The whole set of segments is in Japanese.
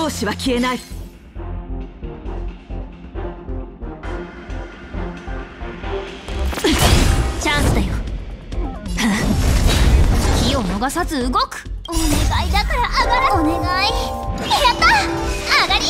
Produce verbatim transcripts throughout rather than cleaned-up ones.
闘志は消えない。 チャンスだよ。気を逃さず動く。お願いだから上がら。お願い。やった、上がり。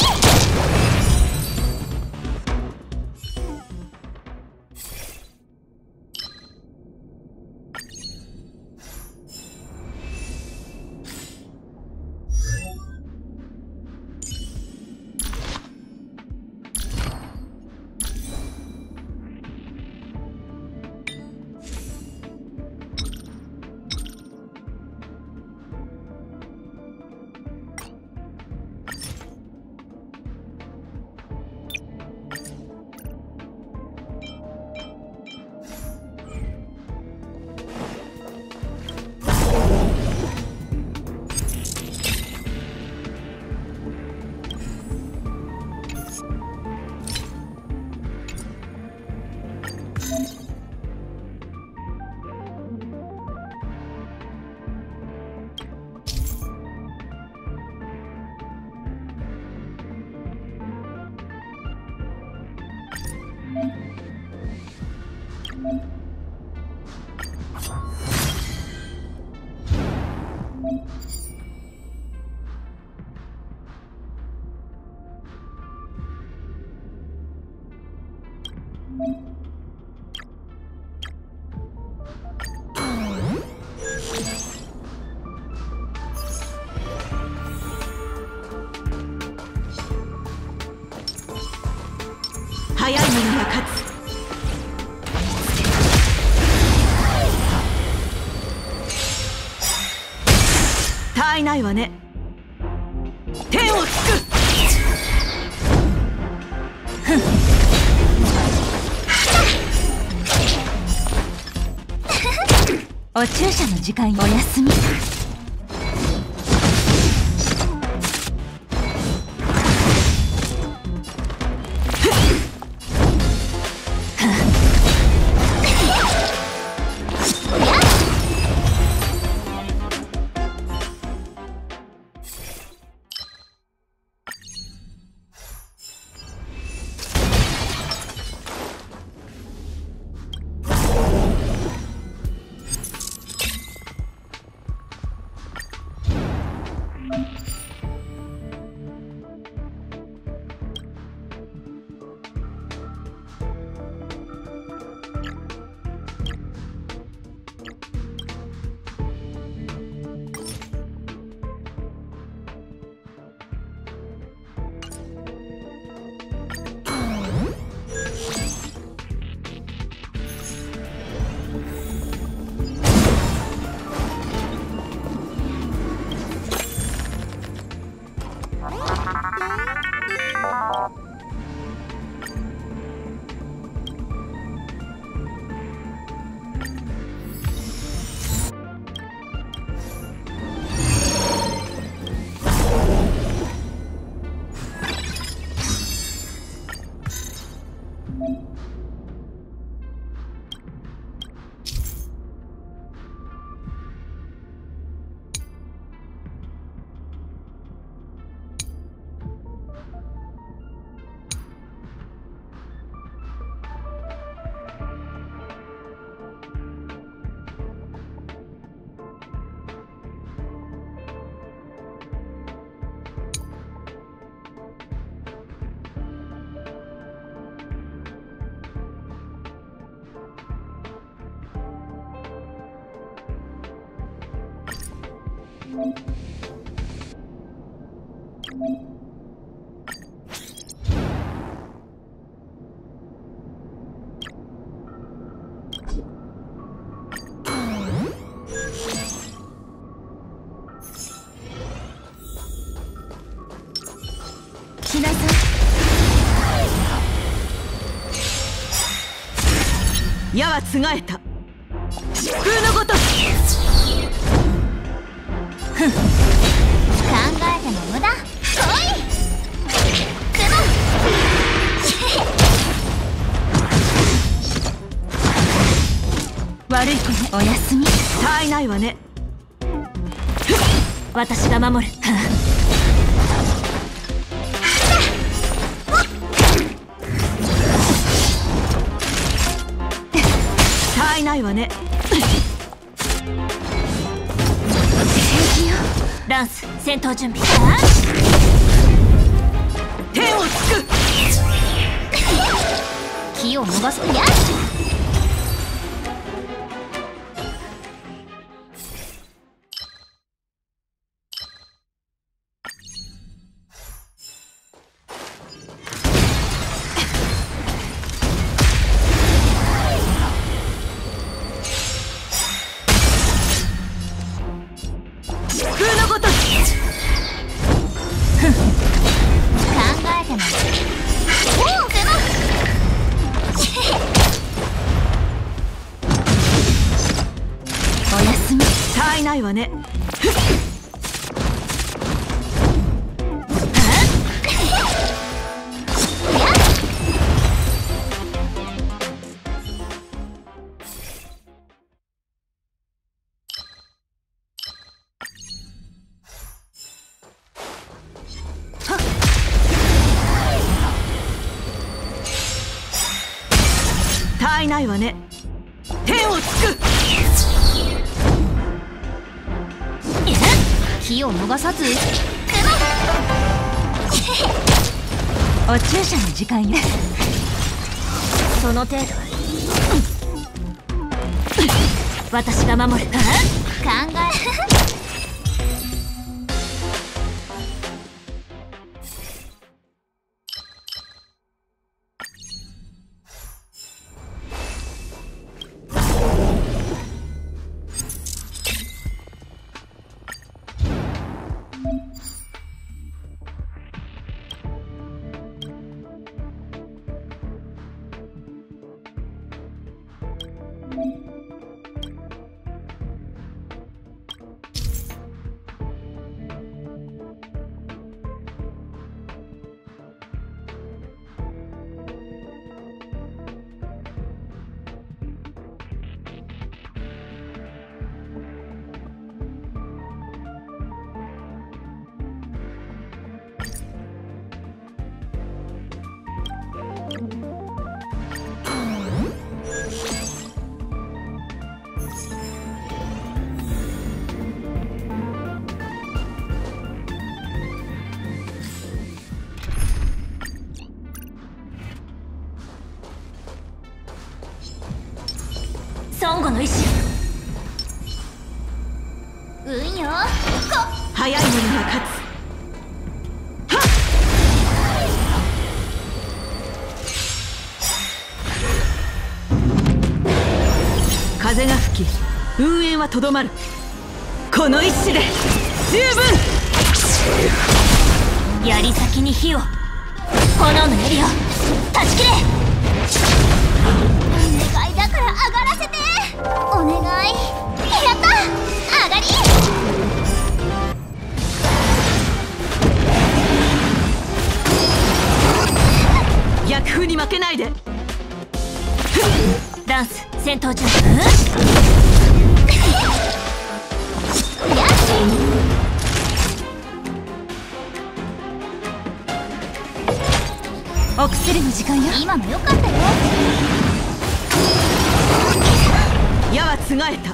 早い者が勝つ。他愛ないわね。天をつく。 お注射の時間お休み。しなさい。 矢はつがえた。疾風のごとく。 ふん、考えても無駄。来い。くど悪い子ね。おやすみ。 他愛ないわね。 私が守る。はあないわね。 ランス戦闘準備。 天をつく。 気を逃すや。 ないわね。たいないわね。天をつく。 火を逃さず。お注射の時間よ。その程度。私が守る。考え。孫悟の意志。運よ。 早い者が勝つ。風が吹き運営はとどまる。この一矢で十分。 槍先に火を、炎の槍を断ち切れ。お願いだから上がらせて。お願い。やった。上がり。 逆風に負けないで。 ダンス戦闘準備。お薬の時間よ。今のよかったよ。 矢はつがえた。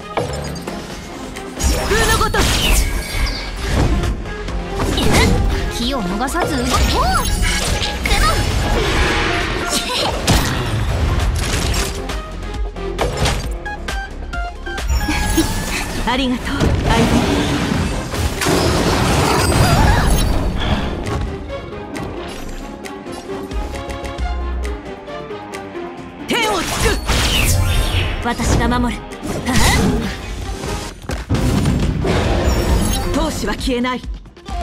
風のごとし。 火を逃さず動こう。 ありがとう相棒。天をつく。 私が守る。 闘志は消えない。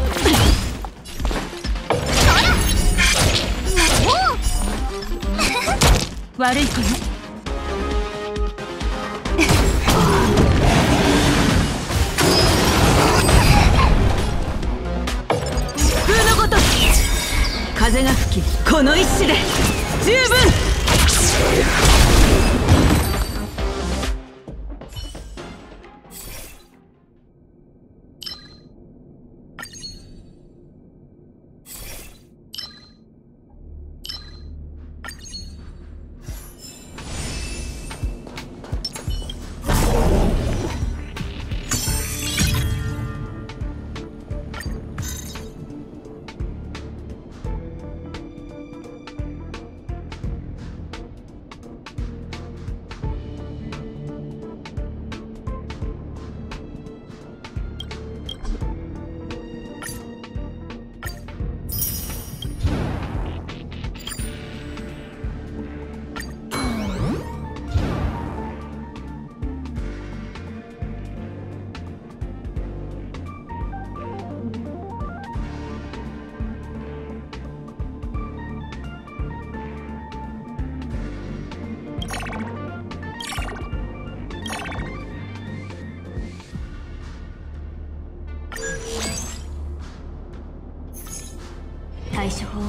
悪い子ね。 風のごとし。風が吹きこの一矢で十分。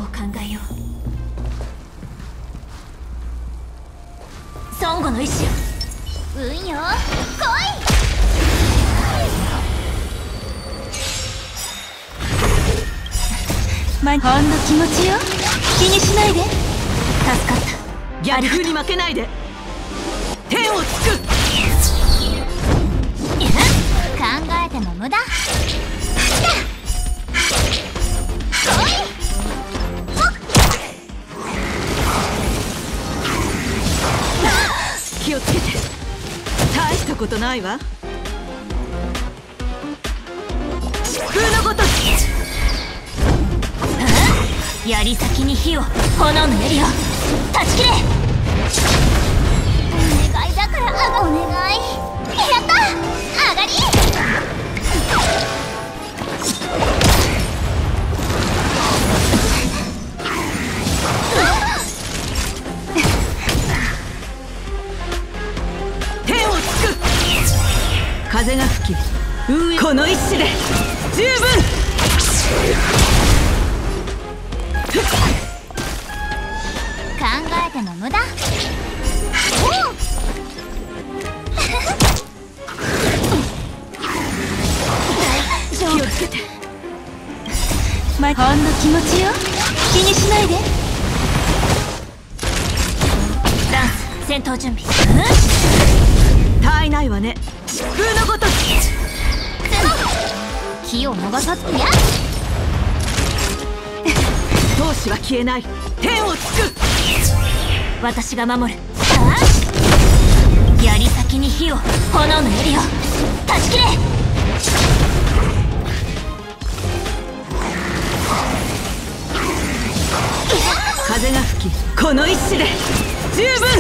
考えよう。孫悟の意志よ、運よ来い。ま、ほんの気持ちよ、気にしないで。助かった。 逆風に負けないで。天をつく。 考えても無駄。 気をつけて。大したことないわ。疾風のごとき。 槍先に火を、炎の槍を断ち切れ。お願いだから、あがお願い。やった、上がり。 天をつく。風が吹き、運営この一矢で十分。 考えても無駄。 気をつけて。 ま、ほんの気持ちよ、気にしないで。ダンス戦闘準備。 他いないわね。疾風のごとき。 気を逃さずや。 闘志は消えない。天をつく。 私が守る。槍先に火を、炎の槍を断ち切れ。 風が吹き、この一矢で十分。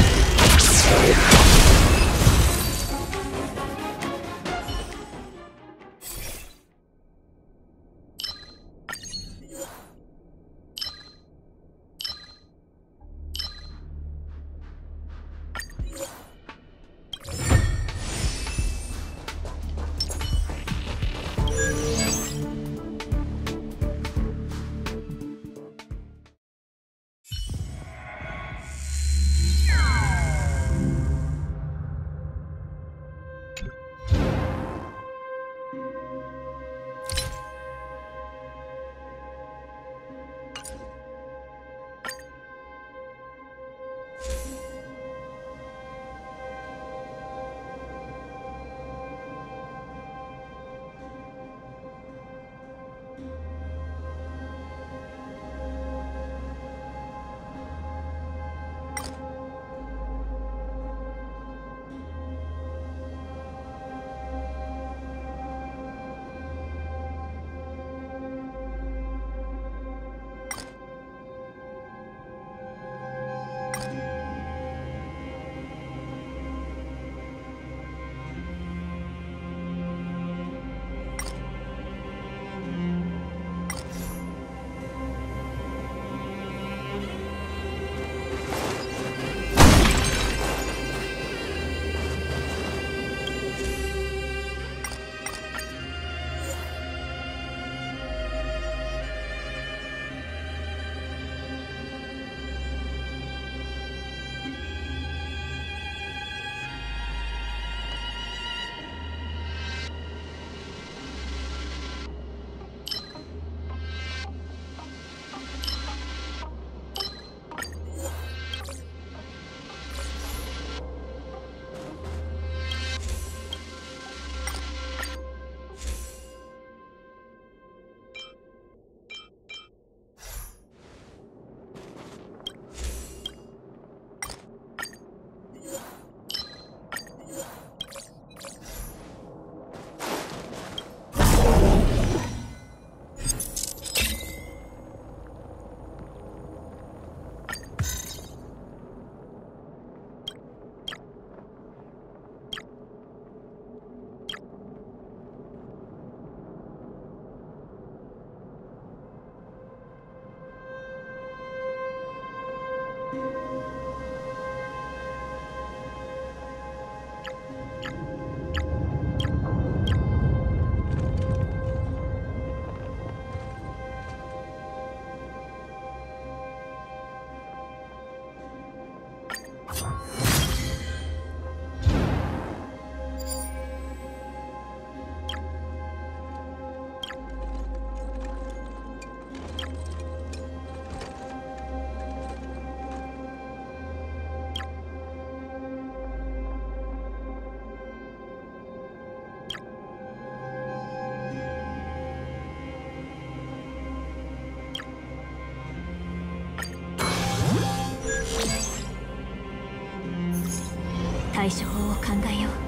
対処法を考えよう。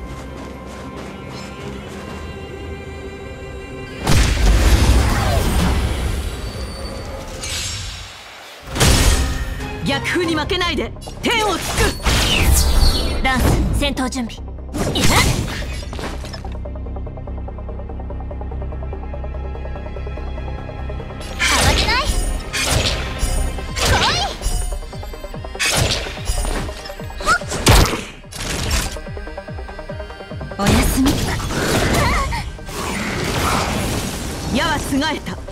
逆風に負けないで天をつく。 ランス戦闘準備。いや慌てない。来い。おやすみ。 矢はつがえた。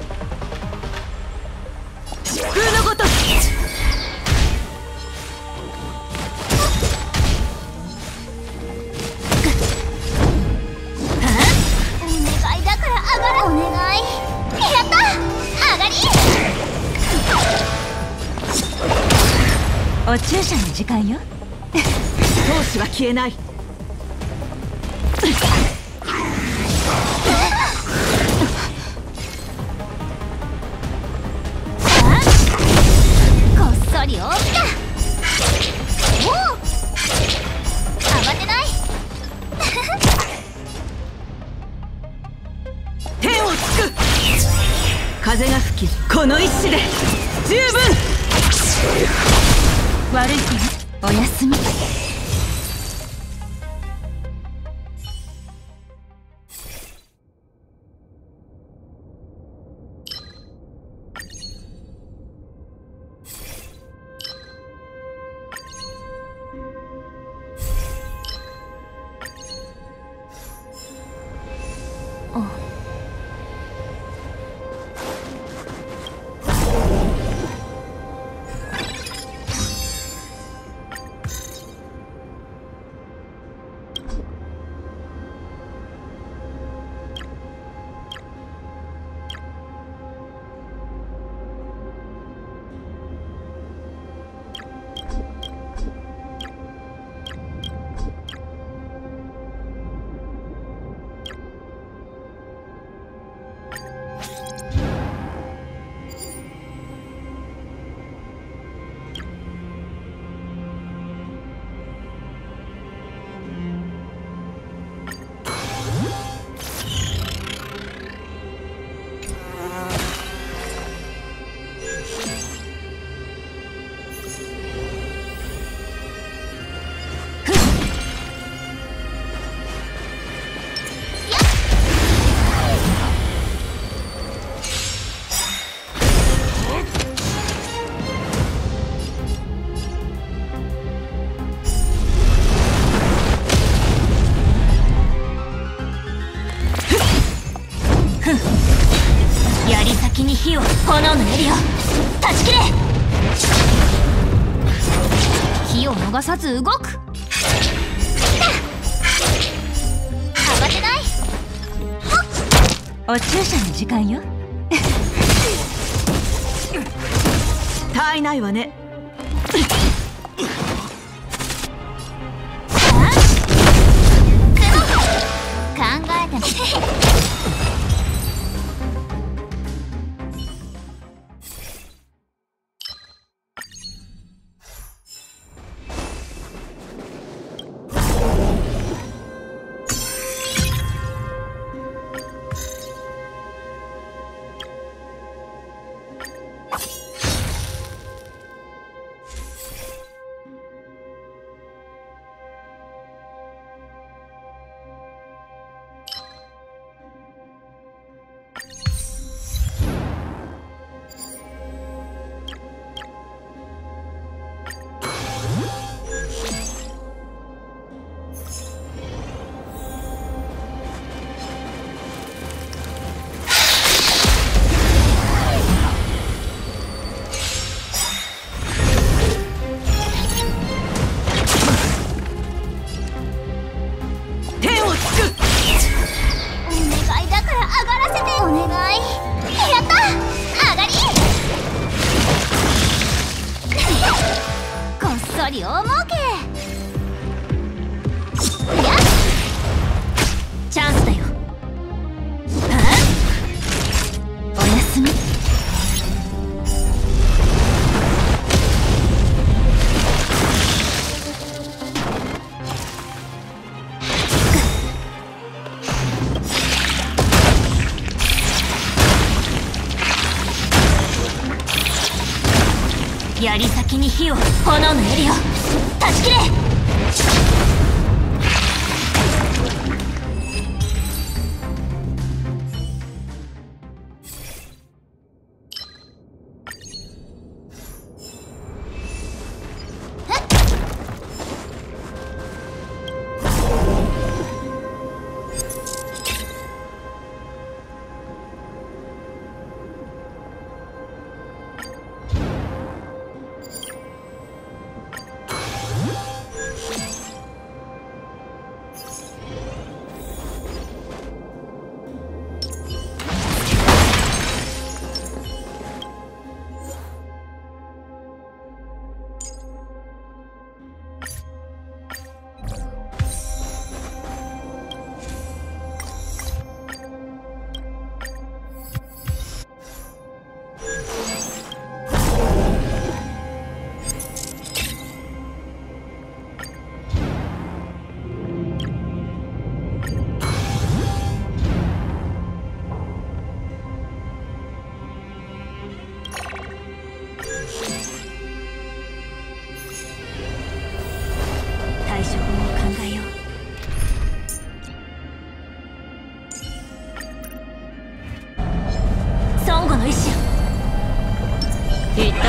疾風のごとし。 お注射の時間よ。 闘志は消えない。 こっそり起きた。おう慌てない。 天をつく。風が吹きこの一矢で十分。 悪い子ね。おやすみ。お槍先に火を、炎のエリア断ち切れ。火を逃さず動く。慌てない。お注射の時間よ。 他いないわね。 考えてみて。両儲け。やっチャンスだよ。おやすみ。 火を、炎の槍を断ち切れ。対処法を考えよう。孫悟の意志よ。痛い。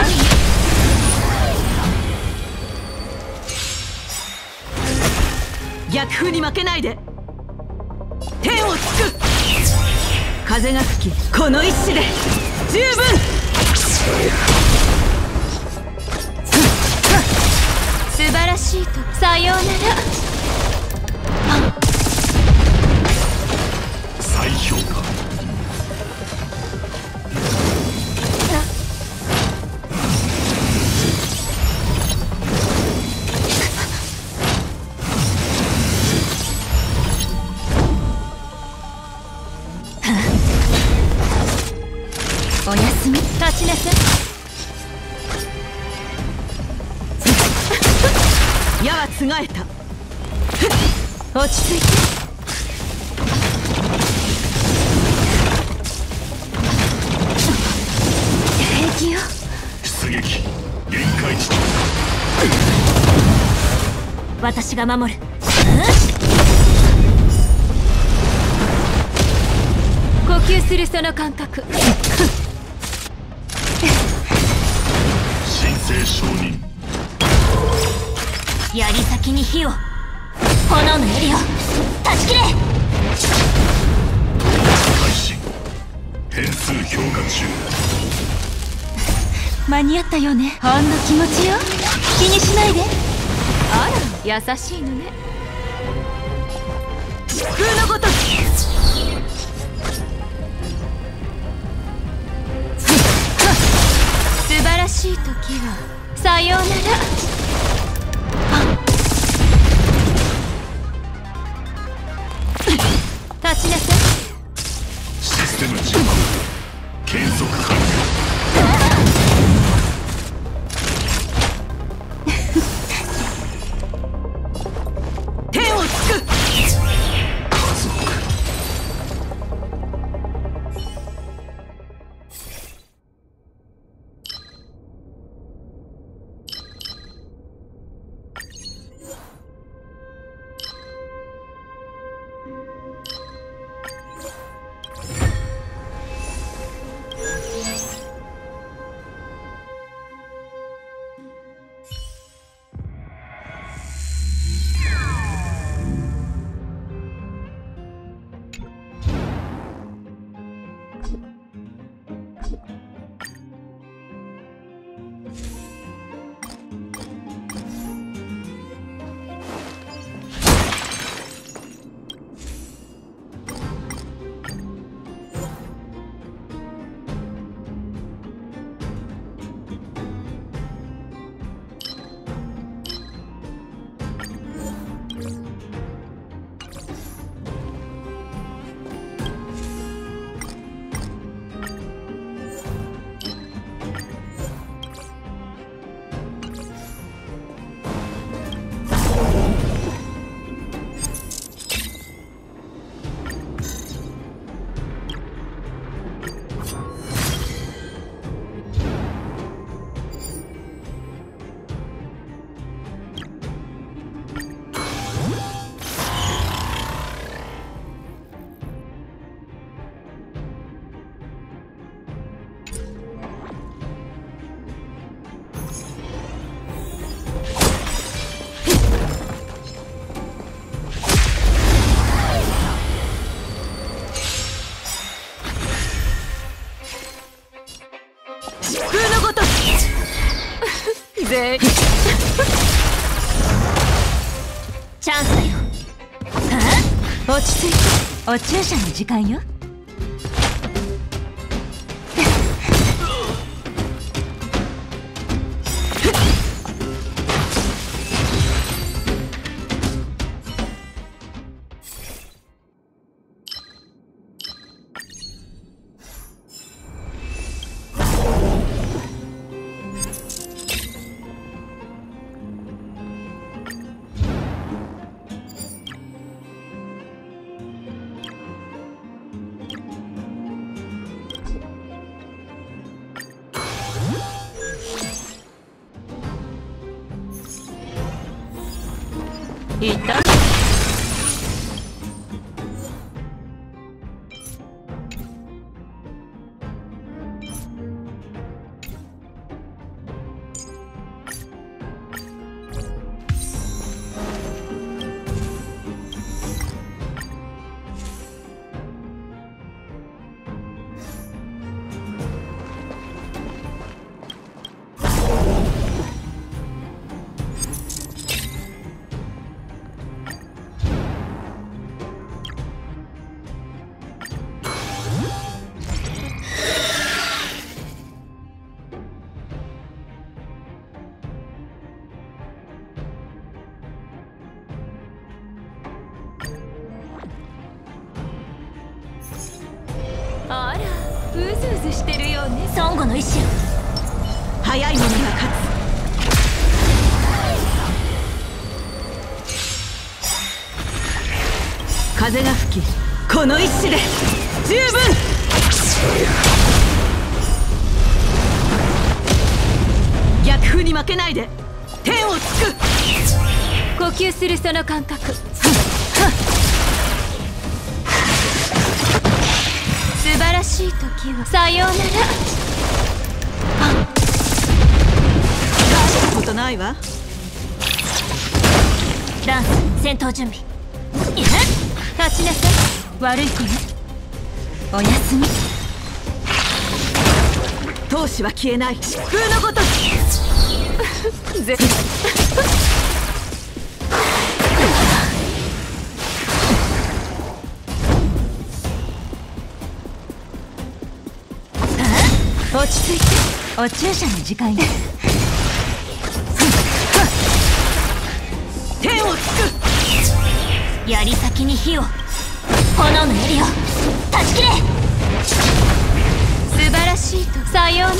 逆風に負けないで。天をつく。風が吹き、この一矢で十分。 素晴らしいとさようなら。 再評価。 おやすみ。立ちなさい。 矢はつがえた。 落ち着いて。平気よ。 出撃限界地点。 私が守る。呼吸するその感覚。 神聖承認。 槍先に火を、炎の槍を断ち切れ。 開始。変数評価中。 間に合ったよね。ほんの気持ちよ。気にしないで。あら、優しいのね。 疾風のごとき。 素晴らしい時はさようなら。立ちなさい。 システム実行。継続完了。 天をつく。 家族。 ャンスだよ。 落ち着いて。お注射の時間よ。いた。あら、うずうずしてるよね。 孫悟の意志よ。 早い者が勝つ。風が吹き、この一矢で十分。逆風に負けないで天をつく。 呼吸するその感覚。素晴らしい時はさようなら。 大したことないわ。 ランス戦闘準備。いや、立ちなさい。悪い子ね。おやすみ。 闘志は消えない。疾風のごとく。ぜ落ち着いて。お注射の時間よ。天をつく。 槍先に火を。炎の槍を断ち切れ。素晴らしいとさようなら。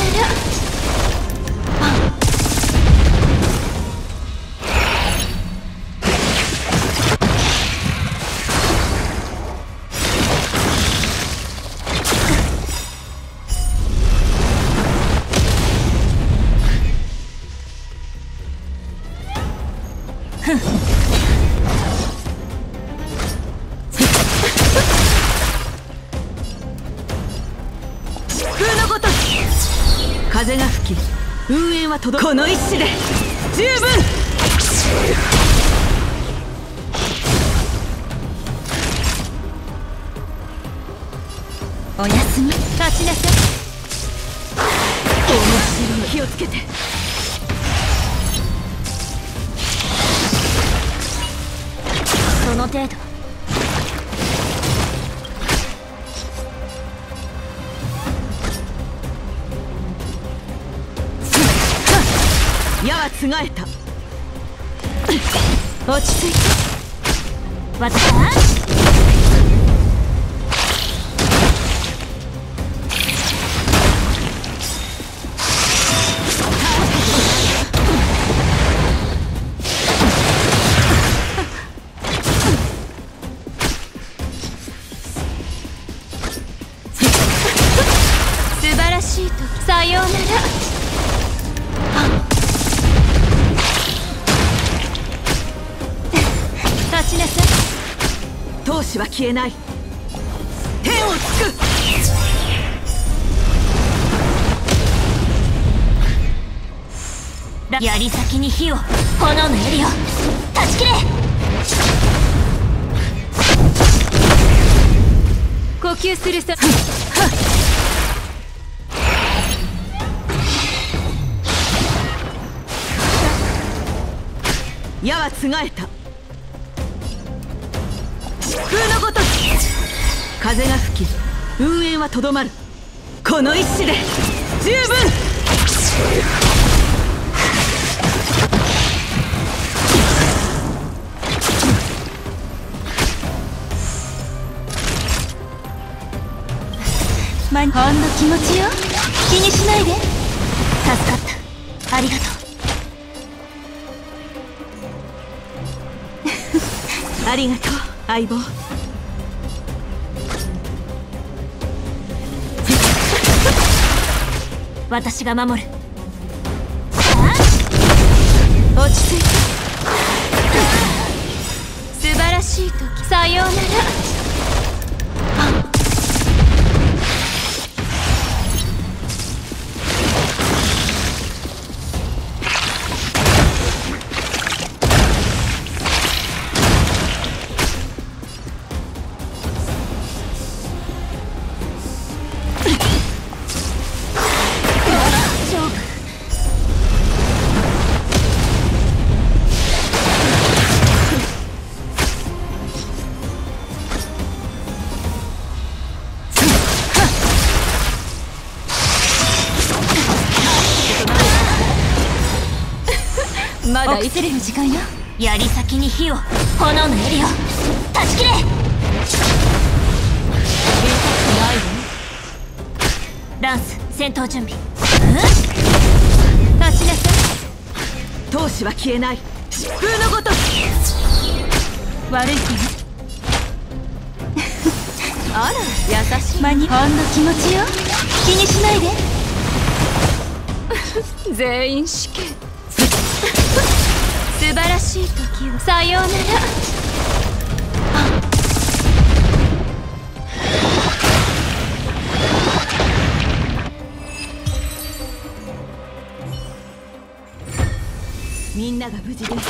風が吹き、雲煙は届く。この一矢で十分。おやすみ。 立ちなさい。 面白い。気をつけて。 その程度。 矢はつがえた。 落ち着いて。私は素晴らしいとさようなら。立ちなさい。 闘志は消えない。天をつく。 槍先に火を。炎の槍を断ち切れ。呼吸するそ。 矢はつがえた。 疾風のごとく風が吹き運営はとどまる。この一矢で十分。 ほんの気持ちよ。気にしないで。助かった。ありがとう。 ありがとう相棒。 私が守る。 落ち着いて。 素晴らしい時。さようなら。 まだ生きてる時間よ。槍先に火を、炎の槍を断ち切れ。ランス戦闘準備。うん立ちなさい。 闘志は消えない。疾風のごとく悪い子ね。 あら優しい。 間にほんの気持ちよ。気にしないで。 全員死刑。 素晴らしい時を。さようなら。 みんなが無事でよかったわ。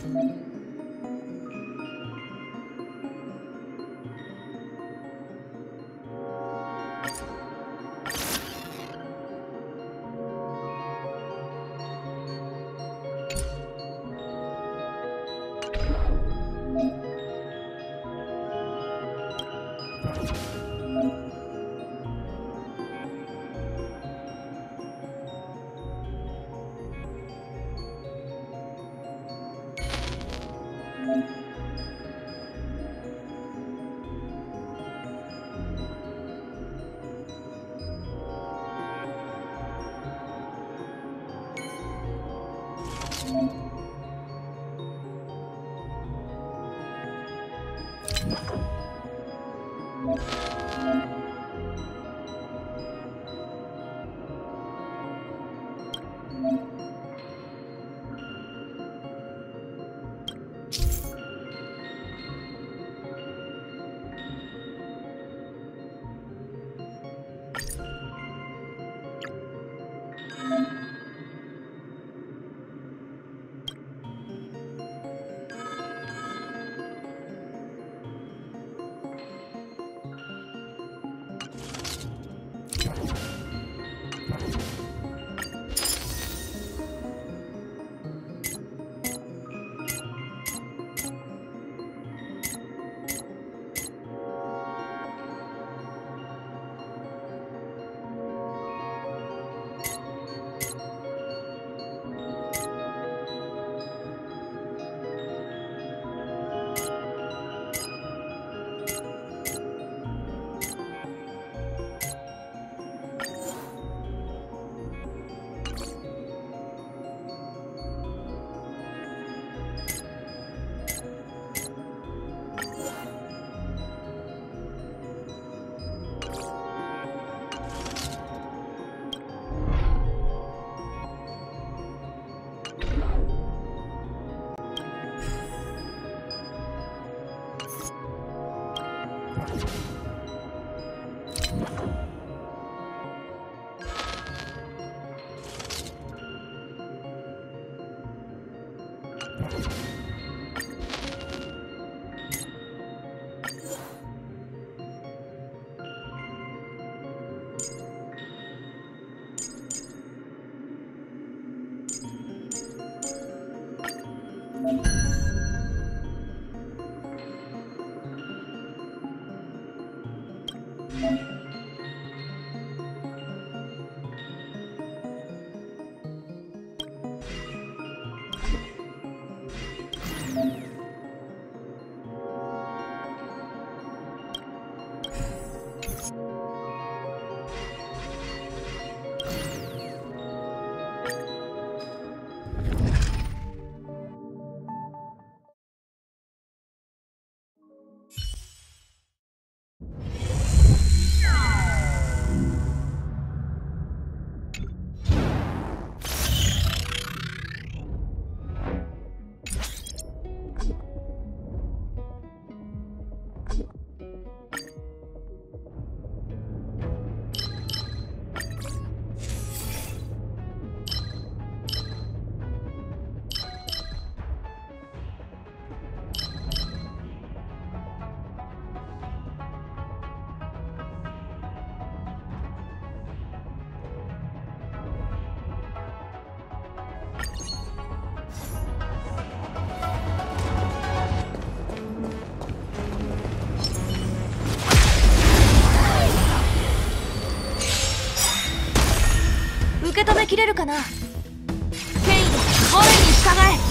受け止めきれるかな。権威で俺に従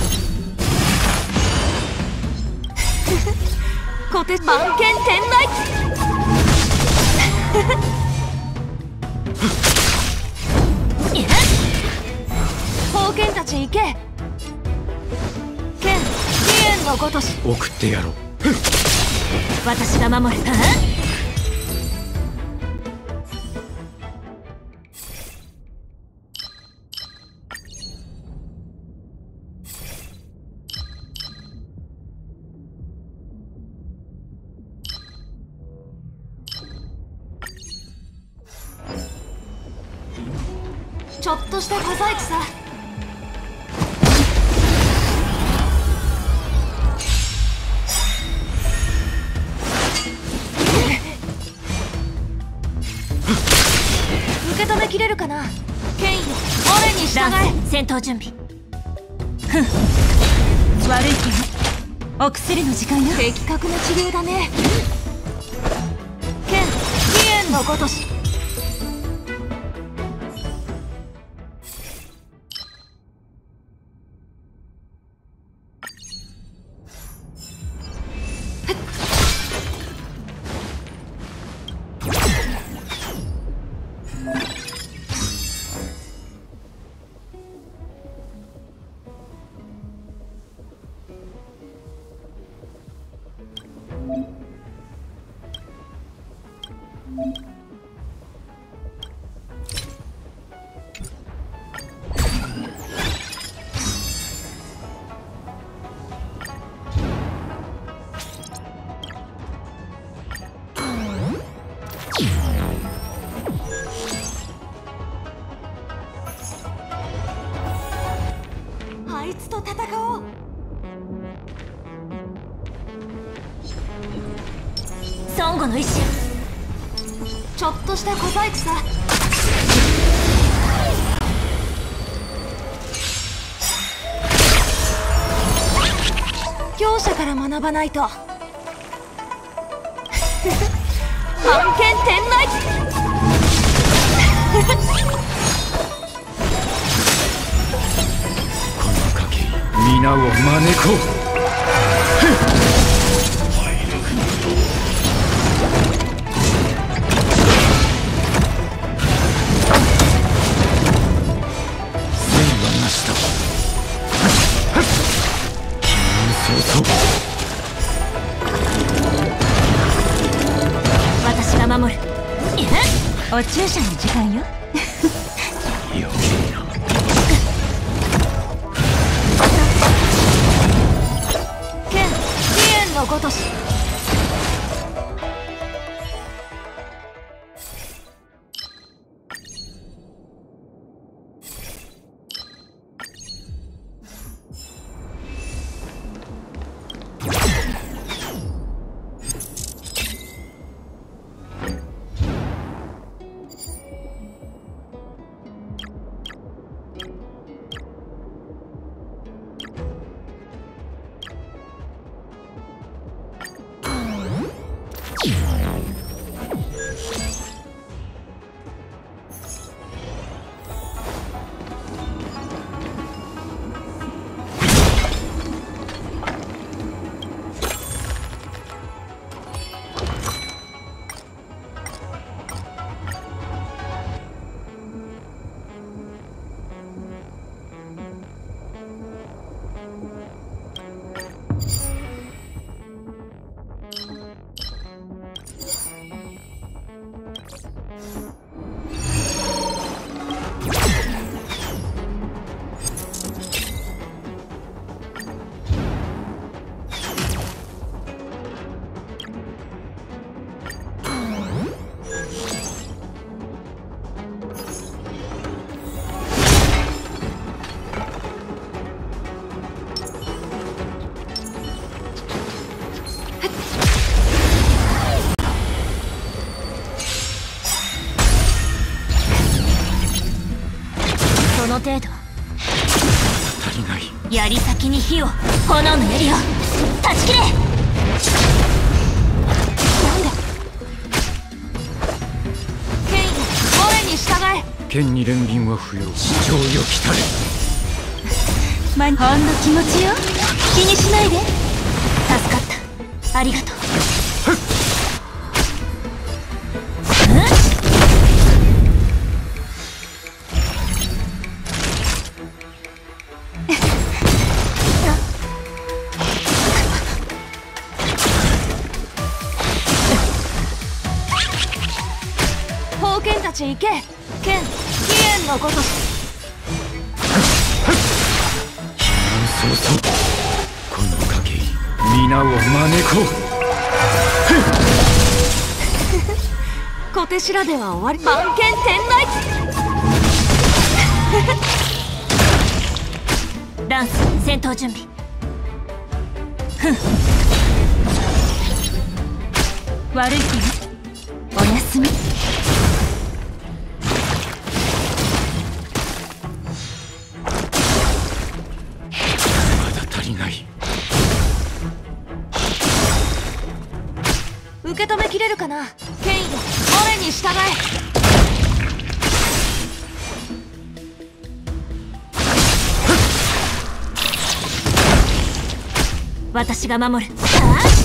え。小手番犬天雷。宝剣たち行け。剣飛燕のごとし送ってやろう。 私が守る。ちょっとした小細工さ。 戦闘準備。 ふん、悪い子ね。お薬の時間よ。 的確な治療だね。剣飛燕のごとし。あいつと戦おう。 孫悟の意志。ちょっとした小細工さ。強者から学ばないと。満剣天内。 この賭け皆を招こう。 私が守る。 お注射の時間よ。 余計な。 剣飛燕のごとし。その程度。 足りない。 槍先に火を、炎の槍を断ち切れ。なんで。剣意我に従え。 剣に憐憫は不要。市長よ来たれ。 ま、ほんの気持ちよ。気にしないで。 助かった。ありがとう。宝剣たち行け。剣飛燕のごとし。 そうそう。この賭け皆を招こう。 小手調べは終わり。満剣天内。ランス戦闘準備。 ふん、悪い子ね。おやすみ。 りない。 受け止めきれるかな。ケイン、俺に従え。私が守る。ああ、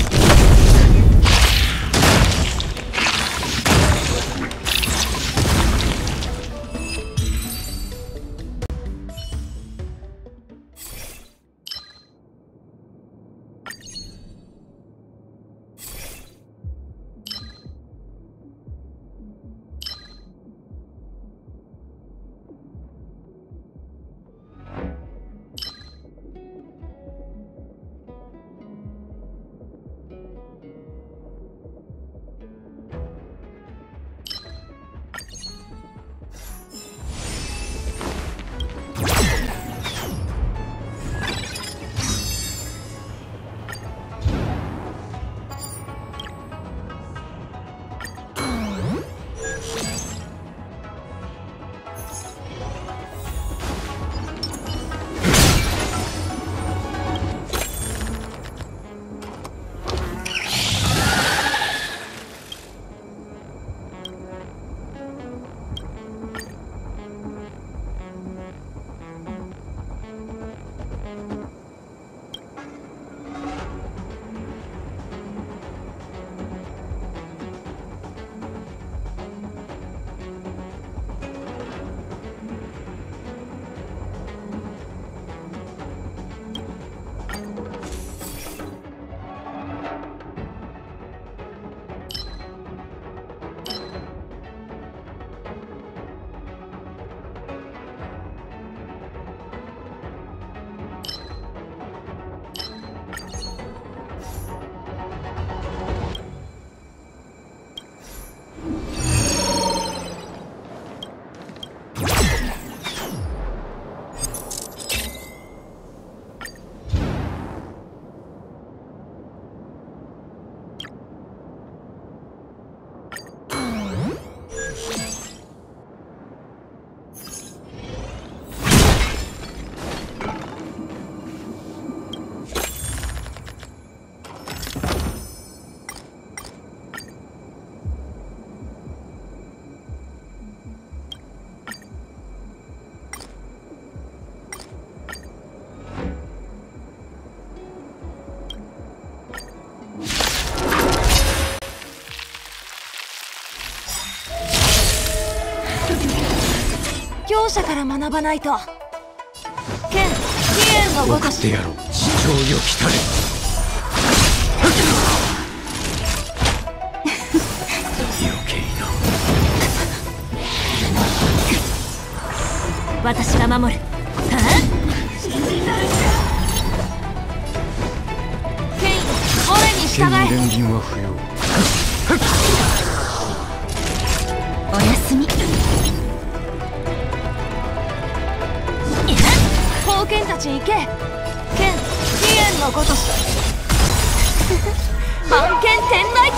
強者から学ばないと。剣、飛燕のごとし。 送ってやろう。地上よ来たれ。余計な。 私が守る。はあ、ケイン、俺に従え。 剣連輪は不要。 おやすみ。宝剣たち行け。剣、飛燕のごとし。万剣天来。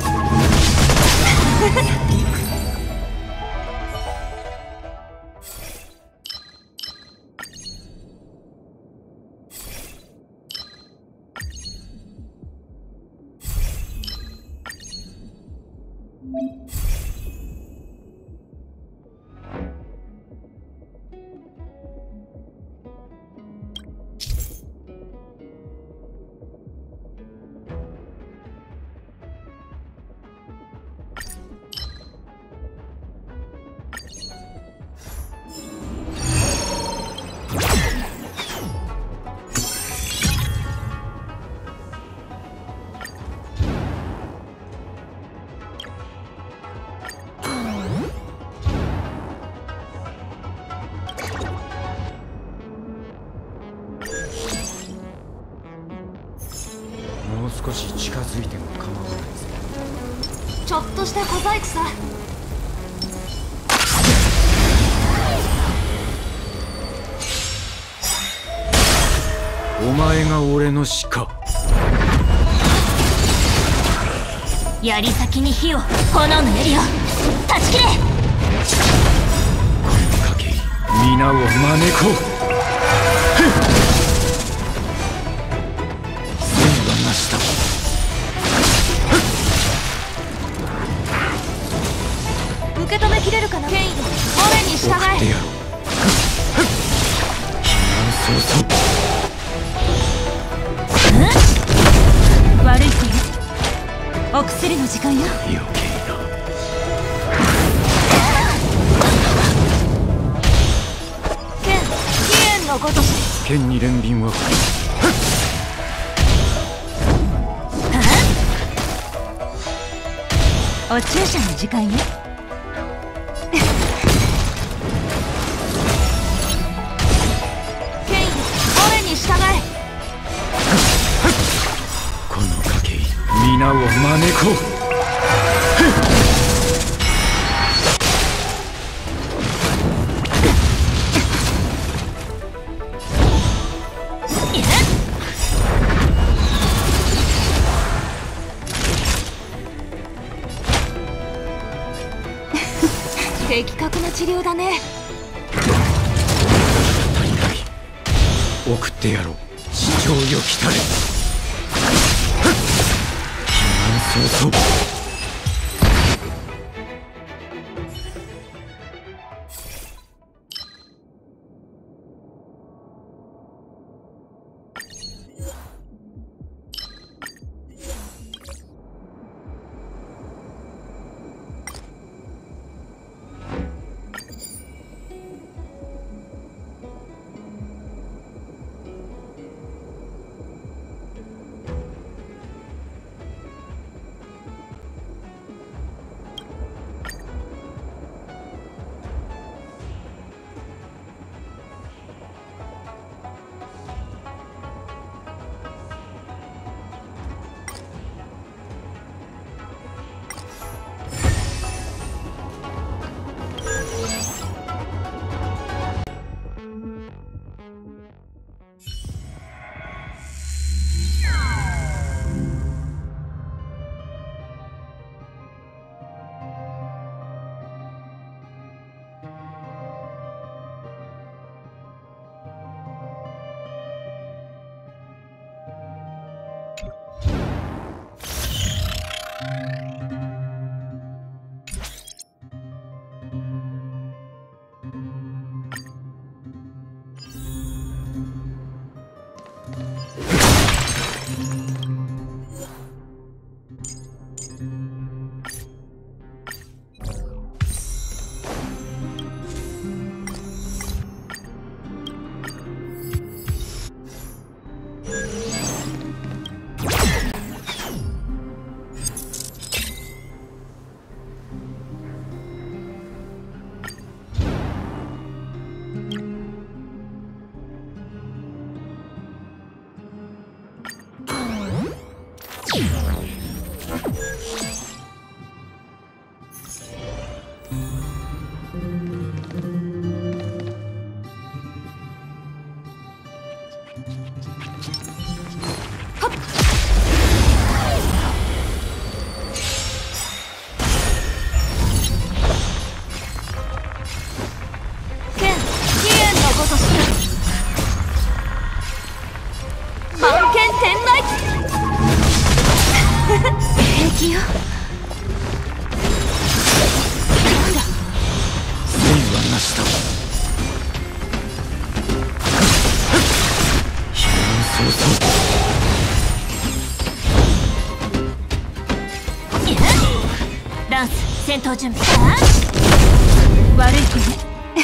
もう少し近づいても構わないぜ。 ちょっとした小細工さ。 お前が俺の死か。 槍先に火を、炎の槍を断ち切れ。 この賭け皆を招こう。 失礼の時間よ。 余計な。 剣飛燕のごとし。 剣に憐憫はお注射の時間よ。 ケイン俺に従え。 この賭け皆を招こう。 的確な治療だね。 足りない。送ってやろう。地上よ来たれ。避難早々。 ランス戦闘準備。 悪い子ね。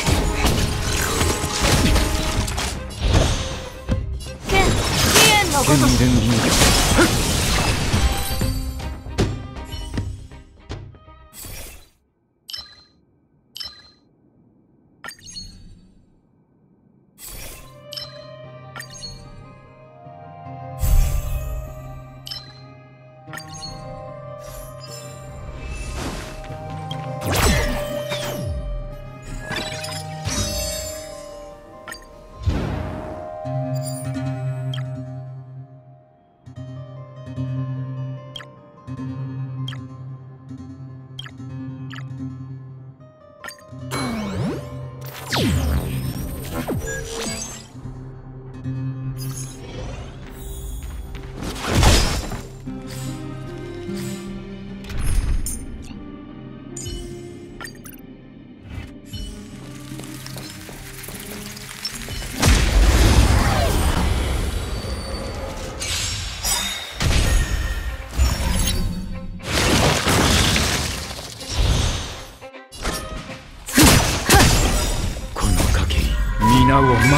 剣飛燕のごとし。 剣に憐憫は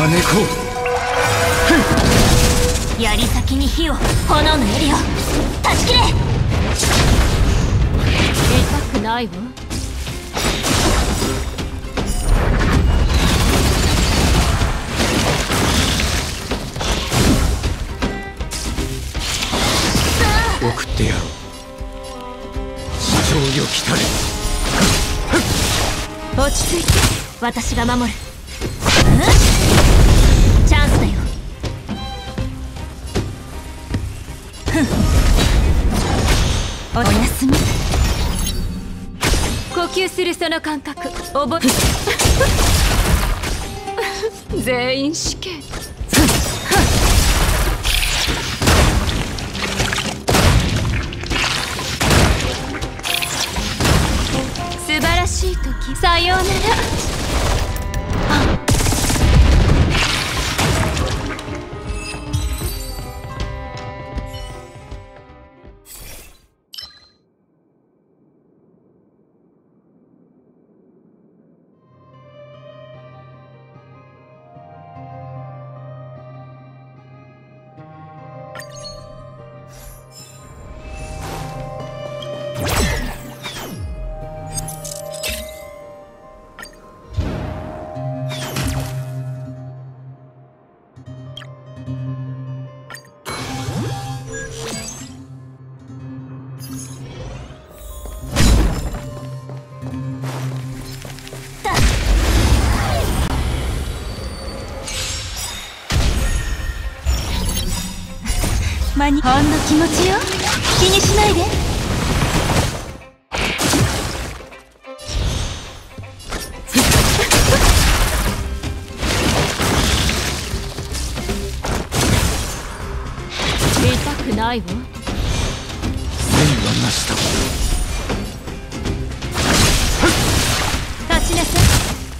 招こう。 槍先に火を、炎の槍を断ち切れ。痛くないわ。 送ってやろう。地上よ来たれ。 落ち着いて、私が守る。チャンスだよ。おやすみ。呼吸するその感覚覚え全員死刑。素晴らしい時、さようなら。ほんの気持ちよ。気にしないで。痛くないわ。 線はなしだ。 立ちなさい。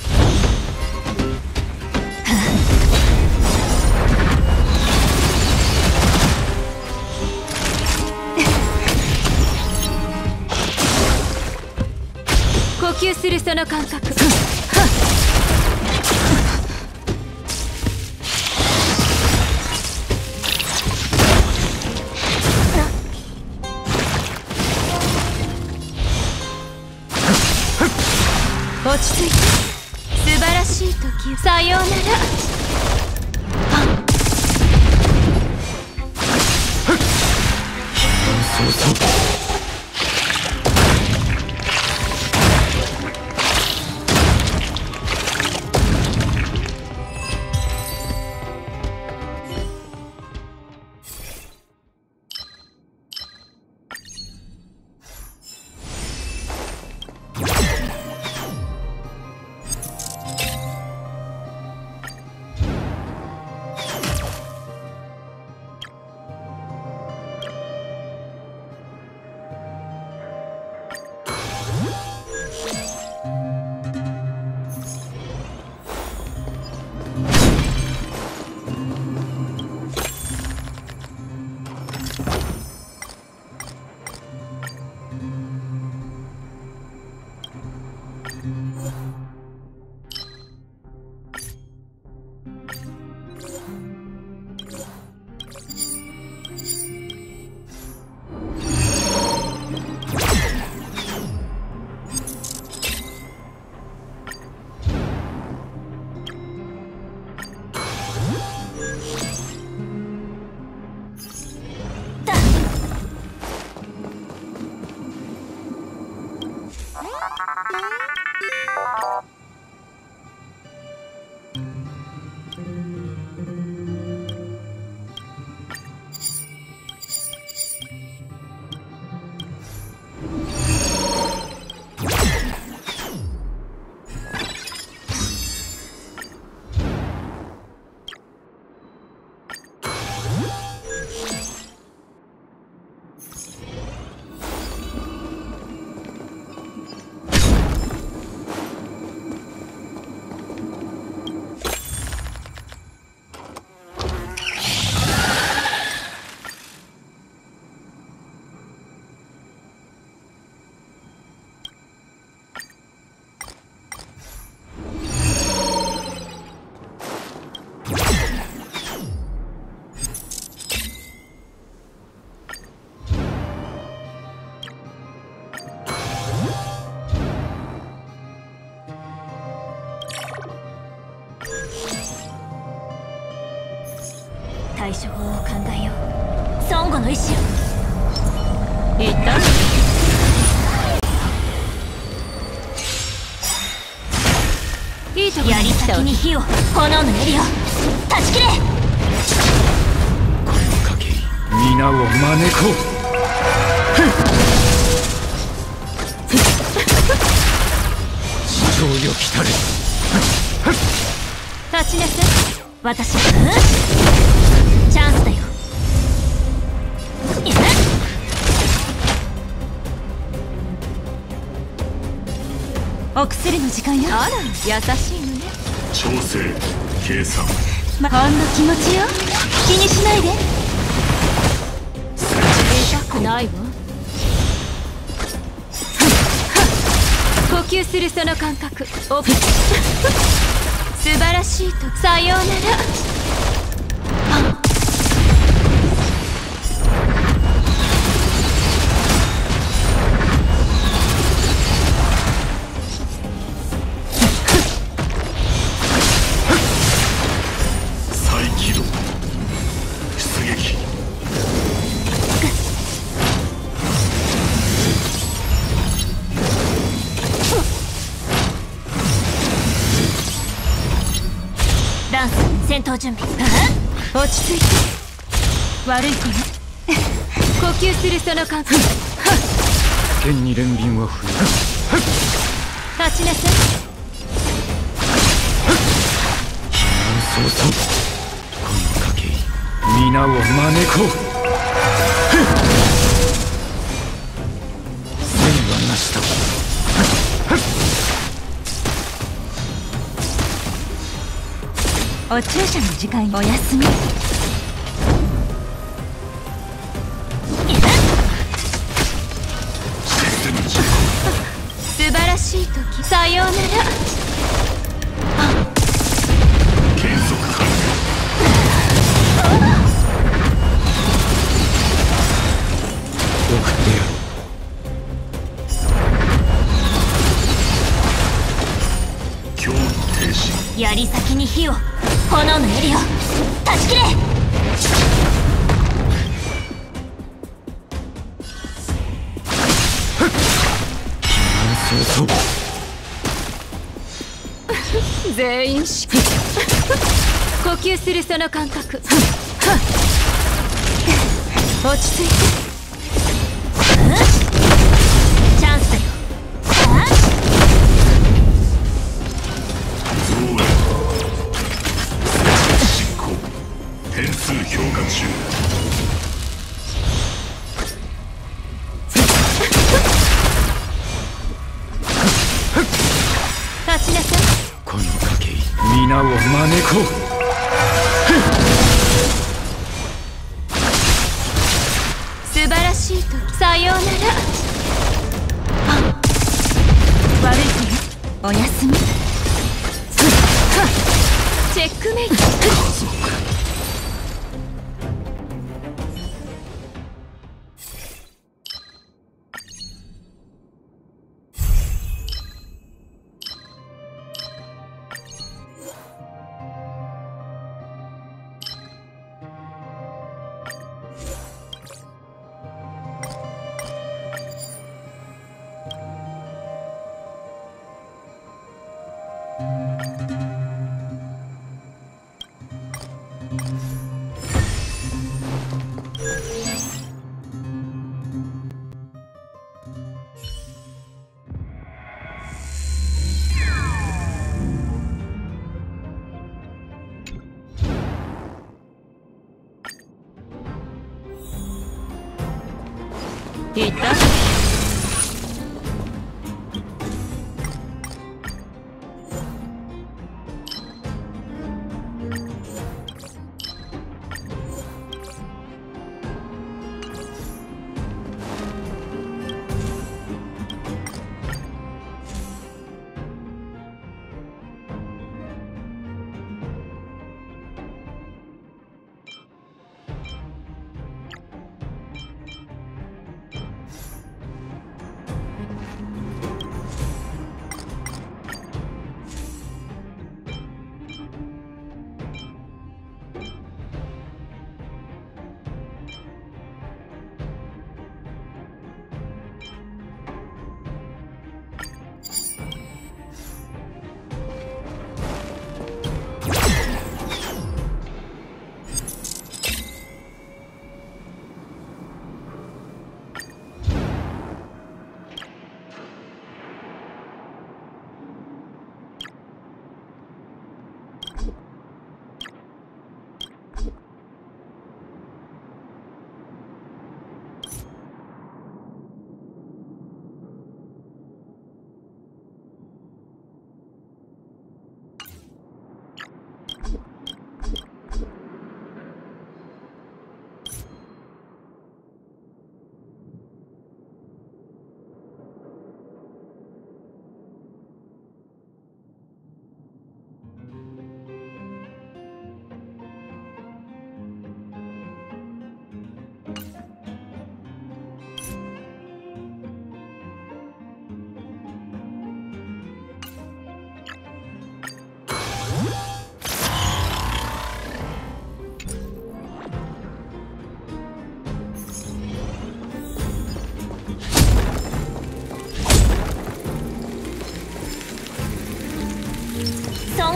呼吸するその感覚。落ち着いて。素晴らしい時、さようなら。 そうそう。 対処法を考えよう。孫悟の意志を。 言ったいいとこ槍先に火を、炎の槍を断ち切れ。 この影皆を招こう。地上よ来たれ。 立ちなさい。 私はチャンスだよ。 お薬の時間よ。あら優しいのね。 調整計算ま、ほんの気持ちよ。気にしないで。痛くないわ。呼吸するその感覚お素晴らしいとさようなら。 再起動出撃。 ダンス戦闘準備。 落ち着いて。悪い子ね。呼吸するその感覚剣に連輪を振る。 立ちなさい。 そうそうこの影皆を招こう。戦はなしだ。 お注射の時間お休み。素晴らしい時さようなら。 減速完了。 送ってやろう。 強停止。 槍先に火を、炎の槍を断ち切れ。 そうそう全員し呼吸するその感覚落ち着いて。 チャンスだよ。 増援執行点数評価中。 立ちなさい。 この影皆を招こう。 素晴らしい時さようなら。悪い子ね。おやすみ。チェックメイト。 家族いた。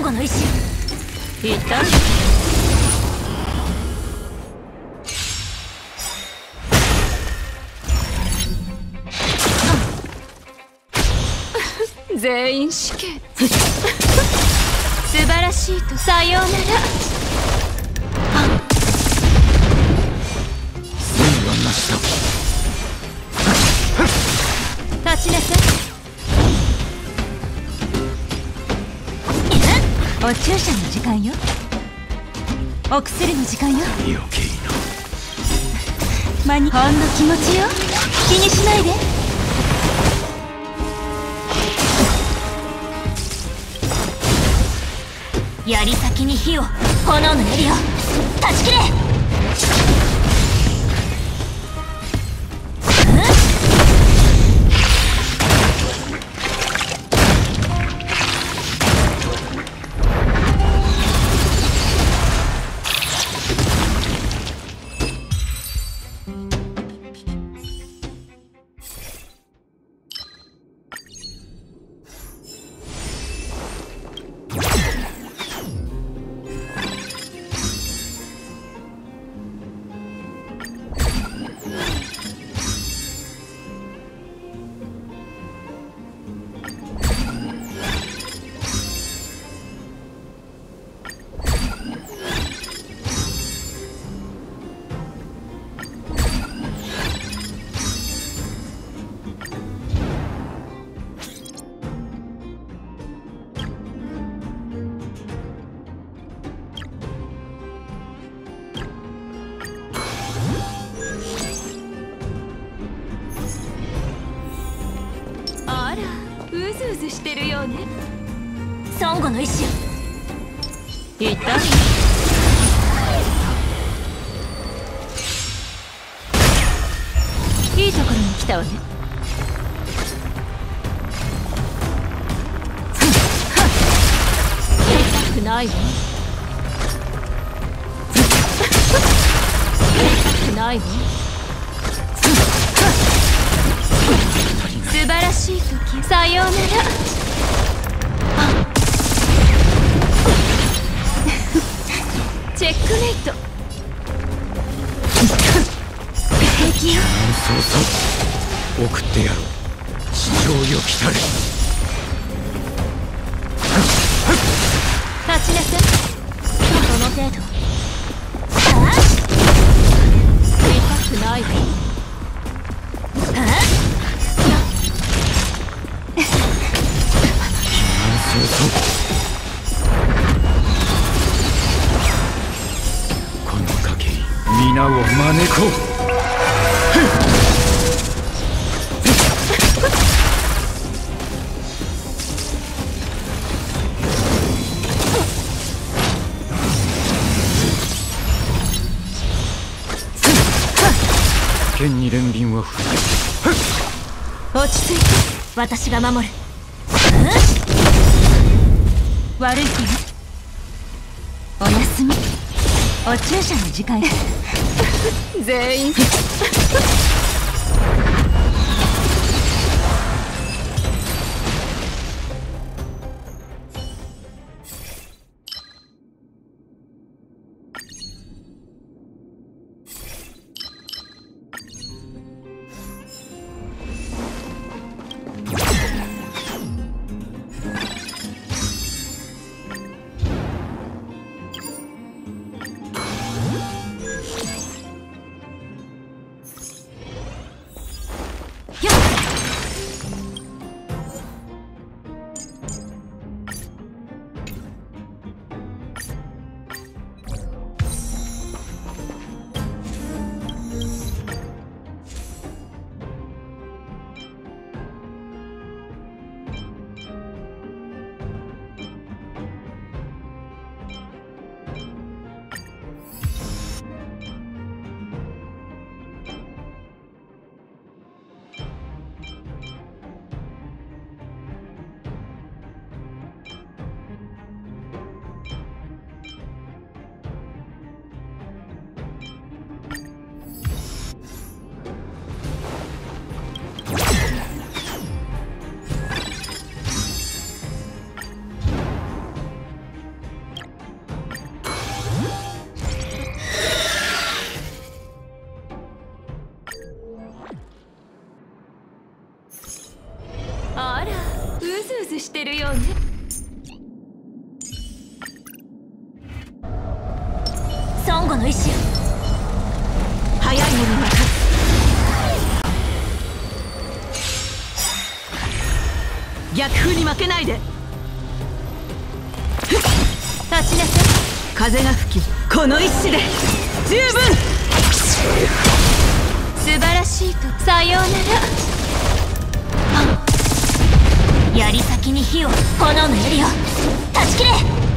後の意志いた全員死刑素晴らしいとさようなら戦はなしだ。 立ちなさいお注射の時間よお薬の時間よ余計間にほんの気持ちよ気にしないで槍先に火を炎の槍を断ち切れ。 うずうずしてるようね孫悟の意志いたいいところに来たわね痛くないわ痛くないわ素晴らしい時さようならチェックメイト敵よそうそう送ってやろう地上よきたれ立ちなさいその程度痛くないわこの賭けに皆を招こう剣に連輪は振る落ち着いて私が守る。 悪い子ねおやすみお注射の時間よ全員してるようね。 孫悟の意志よ。 早い者には勝つ。逆風に負けないで。 立ちなさい。 風が吹きこの一矢で十分。 素晴らしいとさようなら。槍先に火を、炎の槍を断ち切れ。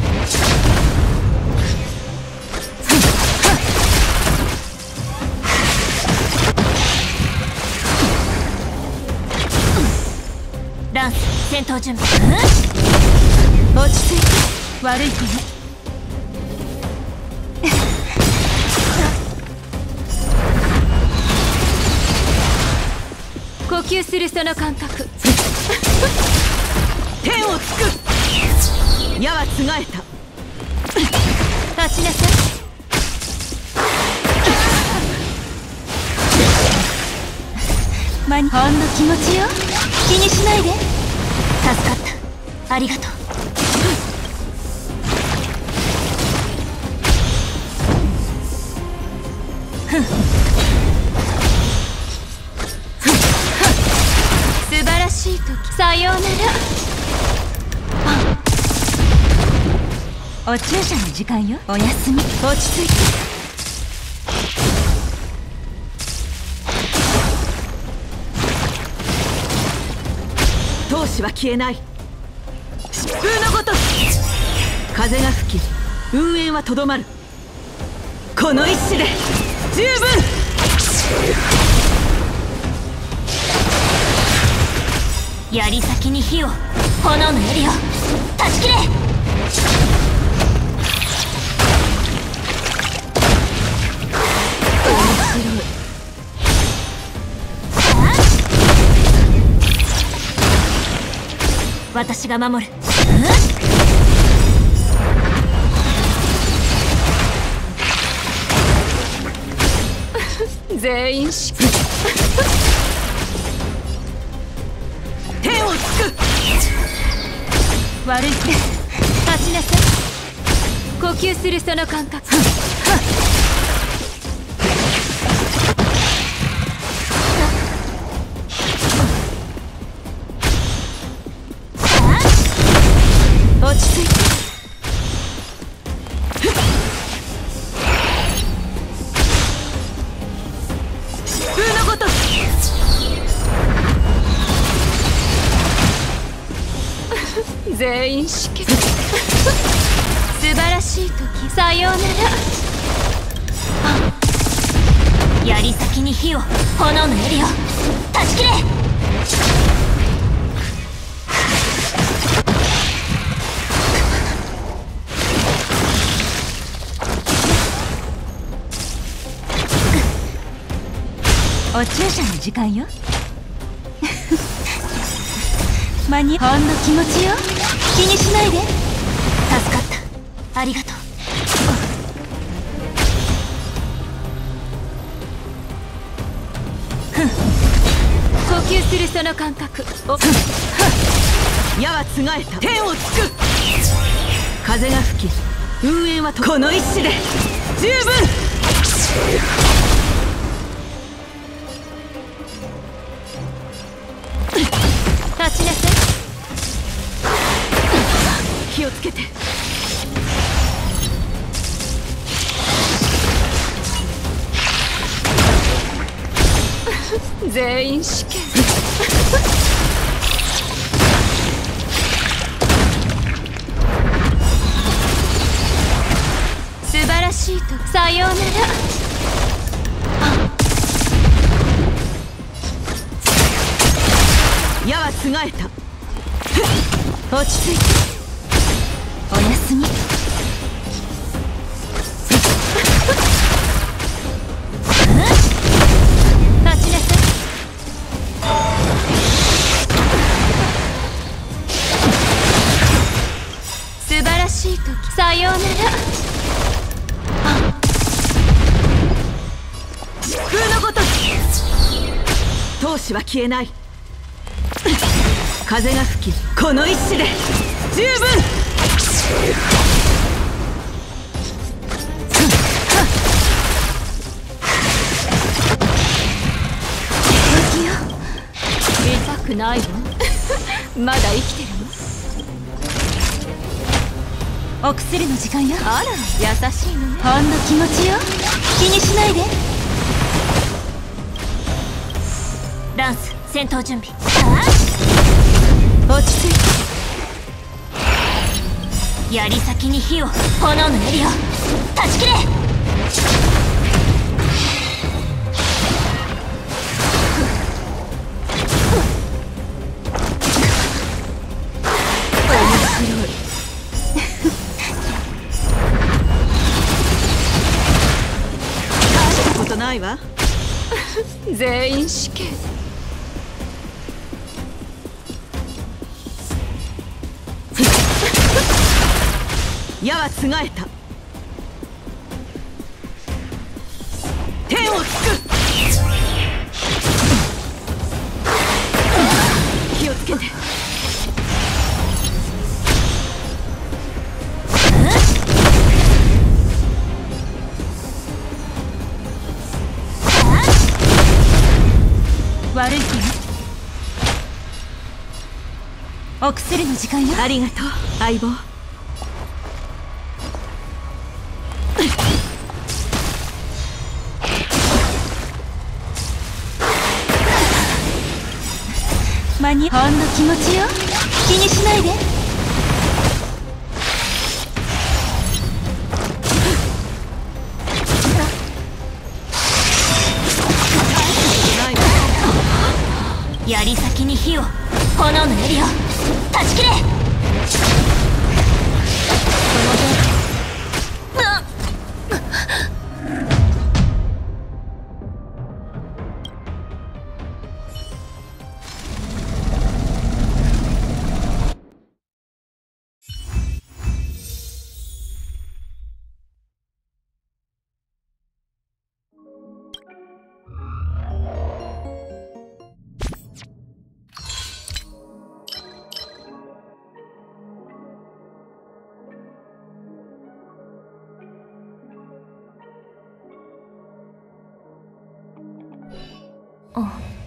ランス戦闘準備。 落ち着いて。悪い子ね。 呼吸するその感覚。 天をつく。矢はつがえた。 立ちなさい。間にほんの気持ちよ。気にしないで。助かった。ありがとう。ふん。素晴らしい時。さようなら。お注射の時間よ。おやすみ。落ち着いて。 闘志は消えない。疾風のごとし。風が吹き運営はとどまる。この一矢で十分。 槍先に火を、炎の槍を断ち切れ。私が守る。 全員し天をつく。 悪い子。立ちなさい。呼吸するその感覚。 落ち着いて。疾風のごとし。全員死刑。素晴らしい時。さようなら。槍先に火を、炎の槍を断ち切れ。お注射の時間よ。間にほんの気持ちよ。気にしないで。助かった。ありがとう。ふん。呼吸するその感覚。 矢はつがえた。天をつく。風が吹き運営はとこの一矢で十分。 立ちなさい。 気をつけて。全員死刑。 素晴らしいとさようなら。 矢はつがえた。 落ち着いて。おやすみ。立ちなさい。素晴らしい時。さようなら。 疾風のごとし。闘志は消えない。 風が吹きこの一矢で十分。 痛くないわまだ生きてるの。お薬の時間よ。あら優しいのね。ほんの気持ちよ。気にしないで。ランス戦闘準備。落ち着いて。槍先に火を、炎の槍を断ち切れ。 ないわ全員死刑。 矢はつがえた。天をつく。気をつけて。 悪い気ね。お薬の時間よ。 ありがとう相棒。 間にほんの気持ちよ。気にしないで。槍先に火を、炎の槍を断ち切れ。あ。